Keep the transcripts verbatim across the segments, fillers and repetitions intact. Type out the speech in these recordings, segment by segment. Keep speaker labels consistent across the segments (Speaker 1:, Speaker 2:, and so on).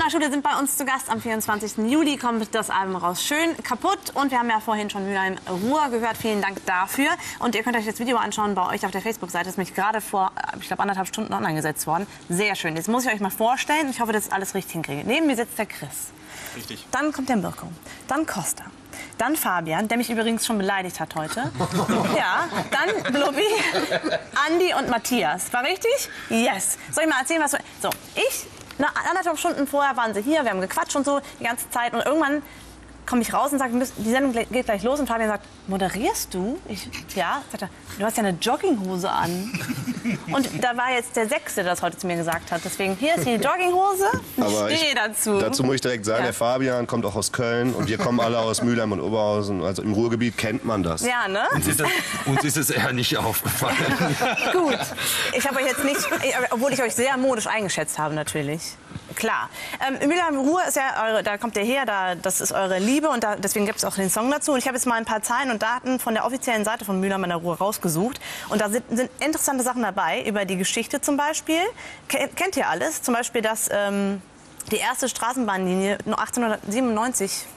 Speaker 1: Sonderschule sind bei uns zu Gast. Am vierundzwanzigsten Juli kommt das Album raus. Schön kaputt. Und wir haben ja vorhin schon Mülheim Ruhr gehört. Vielen Dank dafür. Und ihr könnt euch das Video anschauen bei euch auf der Facebook-Seite. Das ist nämlich gerade vor, ich glaube, anderthalb Stunden online gesetzt worden. Sehr schön. Jetzt muss ich euch mal vorstellen. Ich hoffe, dass ich alles richtig hinkriege. Neben mir sitzt der Chris.
Speaker 2: Richtig.
Speaker 1: Dann kommt der Mirko. Dann Costa. Dann Fabian, der mich übrigens schon beleidigt hat heute. Ja, dann Blubbi, Andi und Matthias. War richtig? Yes. Soll ich mal erzählen, was... So, ich, nach anderthalb Stunden vorher waren sie hier, wir haben gequatscht und so die ganze Zeit. Und irgendwann komme ich raus und sage, die Sendung geht gleich los. Und Fabian sagt, moderierst du? Ich, ja. Sagt er, du hast ja eine Jogginghose an. Und da war jetzt der Sechste, der das heute zu mir gesagt hat. Deswegen, hier ist die Jogginghose.
Speaker 3: Aber
Speaker 1: ich stehe dazu.
Speaker 3: Dazu muss ich direkt sagen,
Speaker 1: Ja.
Speaker 3: der Fabian kommt auch aus Köln und wir kommen alle aus Mülheim und Oberhausen. Also im Ruhrgebiet kennt man das.
Speaker 1: Ja, ne?
Speaker 2: Uns ist, das, uns ist es eher nicht aufgefallen.
Speaker 1: Gut. Ich habe euch jetzt nicht, obwohl ich euch sehr modisch eingeschätzt habe, natürlich. Klar. Ähm, Mülheim Ruhr ist ja, eure, da kommt ihr her, da, das ist eure Liebe und da, deswegen gibt es auch den Song dazu. Und ich habe jetzt mal ein paar Zahlen und Daten von der offiziellen Seite von Mülheim an der Ruhr rausgesucht. Und da sind, sind interessante Sachen dabei, über die Geschichte zum Beispiel. Ke kennt ihr alles? Zum Beispiel, dass ähm, die erste Straßenbahnlinie nur achtzehnhundertsiebenundneunzig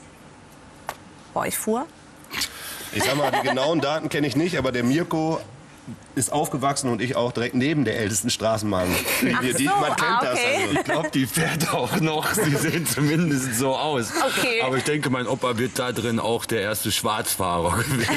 Speaker 1: bei euch fuhr.
Speaker 3: Ich sag mal, die genauen Daten kenne ich nicht, aber der Mirko ist aufgewachsen und ich auch direkt neben der ältesten Straßenbahn.
Speaker 1: Ach
Speaker 3: Die, die,
Speaker 1: so,
Speaker 3: man kennt
Speaker 1: ah,
Speaker 3: das.
Speaker 1: okay.
Speaker 3: Also.
Speaker 2: Ich glaube, die fährt auch noch. Sie sehen zumindest so aus.
Speaker 1: Okay.
Speaker 2: Aber ich denke, mein Opa wird da drin auch der erste Schwarzfahrer gewesen.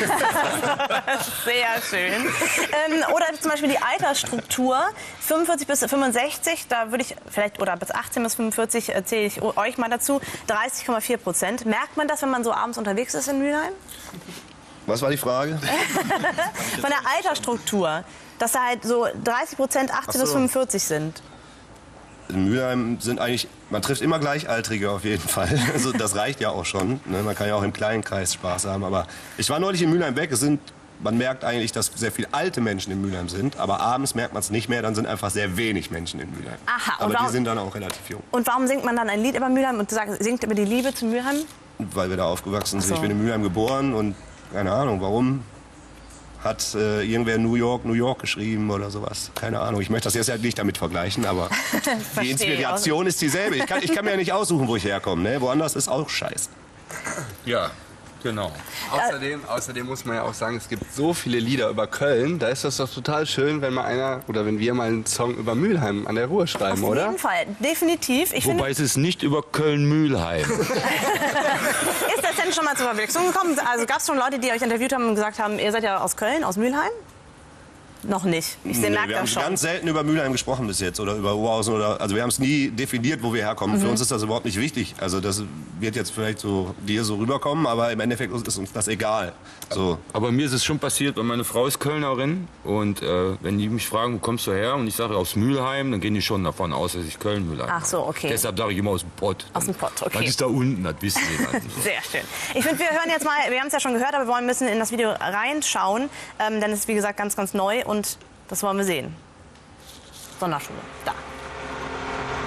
Speaker 1: Sehr schön. Ähm, oder zum Beispiel die Altersstruktur, fünfundvierzig bis fünfundsechzig, da würde ich vielleicht, oder bis achtzehn bis fünfundvierzig erzähle ich euch mal dazu, dreißig Komma vier Prozent. Merkt man das, wenn man so abends unterwegs ist in Mülheim?
Speaker 3: Was war die Frage?
Speaker 1: Von der Altersstruktur, dass da halt so dreißig Prozent achtzehn
Speaker 3: Ach
Speaker 1: bis
Speaker 3: so.
Speaker 1: fünfundvierzig sind.
Speaker 3: In Mülheim sind eigentlich, man trifft immer Gleichaltrige auf jeden Fall. Also das reicht ja auch schon. Ne? Man kann ja auch im kleinen Kreis Spaß haben. Aber ich war neulich in Mülheim weg. Es sind, man merkt eigentlich, dass sehr viele alte Menschen in Mülheim sind. Aber abends merkt man es nicht mehr. Dann sind einfach sehr wenig Menschen in Mülheim.
Speaker 1: Aha, und
Speaker 3: aber
Speaker 1: warum-
Speaker 3: die sind dann auch relativ jung.
Speaker 1: Und warum singt man dann ein Lied über Mülheim und sagt, singt über die Liebe zu Mülheim?
Speaker 3: Weil wir da aufgewachsen sind.
Speaker 1: Ach so.
Speaker 3: Ich bin in Mülheim geboren und keine Ahnung, warum hat äh, irgendwer New York, New York geschrieben oder sowas. Keine Ahnung. Ich möchte das jetzt ja nicht damit vergleichen, aber die Inspiration ist dieselbe. Ich kann, ich kann mir ja nicht aussuchen, wo ich herkomme. Ne? Woanders ist auch scheiße.
Speaker 2: Ja, genau.
Speaker 4: Außerdem, außerdem muss man ja auch sagen, es gibt so viele Lieder über Köln. Da ist das doch total schön, wenn mal einer oder wenn wir mal einen Song über Mülheim an der Ruhr schreiben,
Speaker 1: Auf
Speaker 4: oder?
Speaker 1: jeden Fall, definitiv. Ich
Speaker 2: Wobei es ist nicht über Köln-Mühlheim.
Speaker 1: finde, ist das denn schon mal zur Verwechslung gekommen? Also gab es schon Leute, die euch interviewt haben und gesagt haben, ihr seid ja aus Köln, aus Mülheim? Noch nicht. Ich
Speaker 3: Nee,
Speaker 1: merke
Speaker 3: wir haben
Speaker 1: das schon.
Speaker 3: ganz selten über Mülheim gesprochen bis jetzt oder über Oberhausen oder also wir haben es nie definiert, wo wir herkommen.
Speaker 1: Mhm.
Speaker 3: Für uns ist das überhaupt nicht wichtig. Also das wird jetzt vielleicht so dir so rüberkommen, aber im Endeffekt ist uns das egal. So.
Speaker 2: Aber mir ist es schon passiert, weil meine Frau ist Kölnerin und äh, wenn die mich fragen, wo kommst du her und ich sage aus Mülheim, dann gehen die schon davon aus, dass ich Köln-Mühlheim
Speaker 1: Ach so, okay.
Speaker 2: Deshalb sage ich immer aus dem Pott.
Speaker 1: Aus dem Pott, okay.
Speaker 2: Was ist da unten, das wissen die halt nicht.
Speaker 1: Sehr schön. Ich finde, wir hören jetzt mal, wir haben es ja schon gehört, aber wir wollen ein bisschen in das Video reinschauen, ähm, denn es ist wie gesagt ganz, ganz neu und das wollen wir sehen. Sonderschule, da.